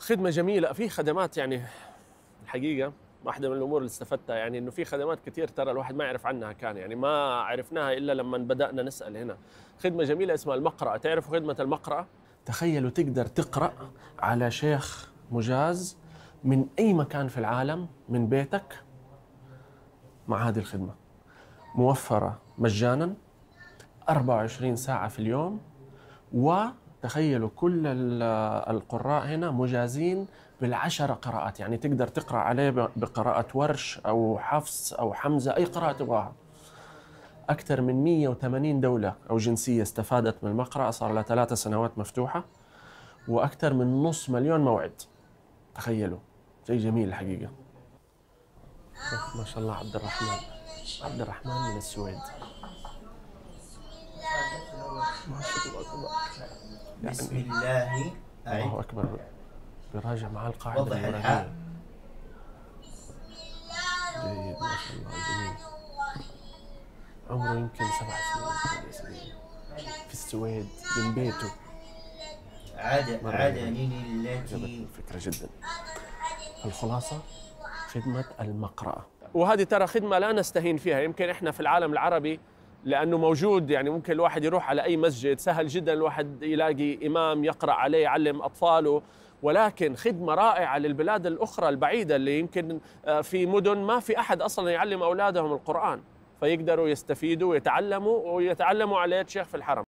خدمة جميلة، في خدمات يعني الحقيقة واحدة من الأمور اللي استفدتها يعني إنه في خدمات كثير ترى الواحد ما يعرف عنها، كان يعني ما عرفناها إلا لما بدأنا نسأل هنا. خدمة جميلة اسمها المقرأة، تعرفوا خدمة المقرأة؟ تخيلوا تقدر تقرأ على شيخ مجاز من أي مكان في العالم من بيتك مع هذه الخدمة، موفرة مجانا 24 ساعة في اليوم. وتخيلوا كل القراء هنا مجازين بالعشر قراءات، يعني تقدر تقرأ عليه بقراءة ورش أو حفص أو حمزة، أي قراءة تبغاها. أكثر من 180 دولة أو جنسية استفادت من المقرأة، صار لها 3 سنوات مفتوحة، وأكثر من 500,000 موعد. تخيلوا، شيء جميل الحقيقة. ما شاء الله عبد الرحمن، عبد الرحمن من السويد. ما شاء الله يعني بسم الله الله أكبر. بيراجع مع القاعدة وضح المرادية. الحاء. جيد ما شاء الله، جميل. عمره يمكن 7 سنين 8 سنين في السويد من بيته. عدن التي عجبتني الفكرة جدا. الخلاصة خدمة المقرأة، وهذه ترى خدمة لا نستهين فيها. يمكن إحنا في العالم العربي لأنه موجود، يعني ممكن الواحد يروح على أي مسجد، سهل جدا الواحد يلاقي إمام يقرأ عليه يعلم أطفاله، ولكن خدمة رائعة للبلاد الأخرى البعيدة اللي يمكن في مدن ما في أحد أصلا يعلم أولادهم القرآن، فيقدروا يستفيدوا ويتعلموا على يد شيخ في الحرم.